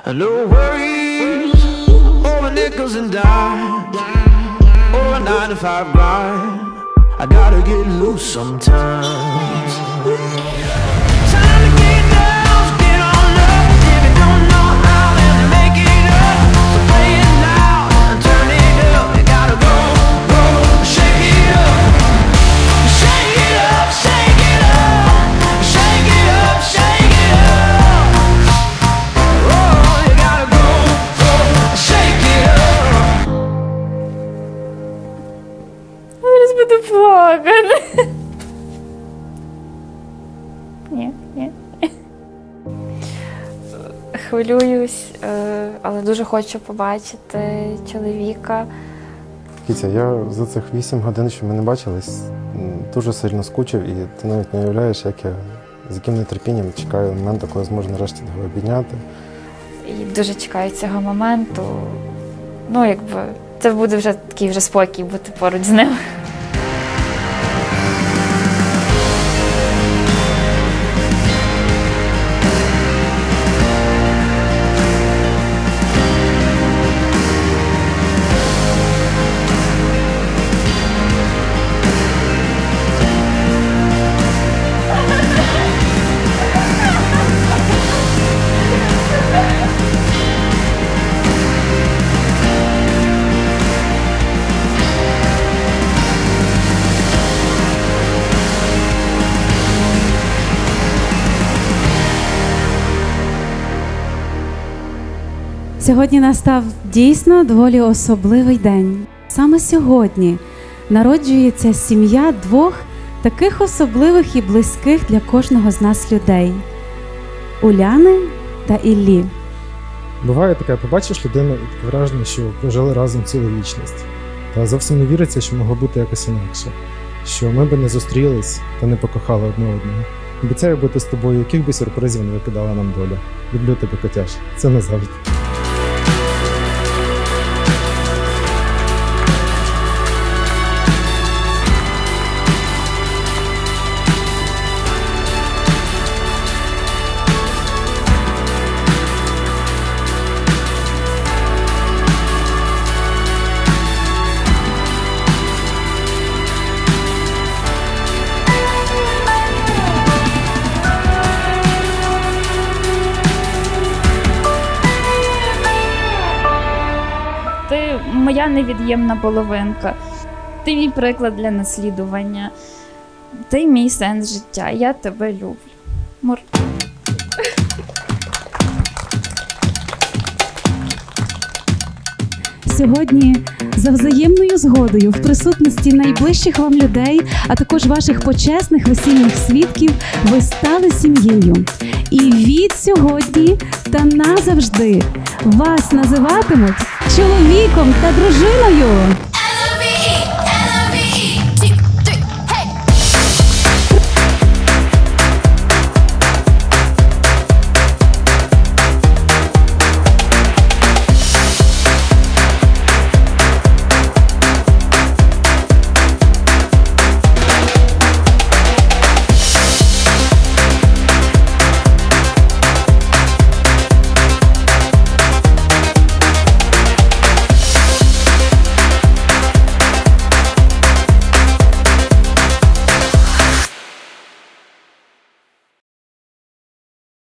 No worries over nickels and dimes or a 9-to-5 grind. I gotta get loose sometimes. Time to get down, get on up. If you don't know how, then make it up. So play it loud and turn it up. You gotta go, go, shake it up. Shake it up, shake it up. Shake it up, shake it up. Oh, you gotta go, go, shake it up. Зараз буду плакати. Ні. Хвилююсь, але дуже хочу побачити чоловіка. Кіця, я за цих 8 годин, що ми не бачились, дуже сильно скучив, і ти навіть не уявляєш, як я з яким нетерпінням чекаю моменту, коли зможу нарешті його обійняти. І дуже чекаю цього моменту. Ну, якби, це буде вже такий вже спокій бути поруч з ним. Сьогодні настав дійсно доволі особливий день. Саме сьогодні народжується сім'я двох таких особливих і близьких для кожного з нас людей – Уляни та Іллі. Буває таке, побачиш людину і таке враження, що прожили разом цілу вічність. Та зовсім не віриться, що могло бути якось інакше. Що ми би не зустрілись та не покохали одне одного. Обіцяю бути з тобою, яких би сюрпризів не викидала нам доля. Люблю тебе, котяш. Це назавжди. Ти моя невід'ємна половинка. Ти мій приклад для наслідування. Ти мій сенс життя. Я тебе люблю. Мур. Сьогодні за взаємною згодою в присутності найближчих вам людей, а також ваших почесних весільних свідків, ви стали сім'єю. І від сьогодні та назавжди вас називатимуть чоловіком та дружиною.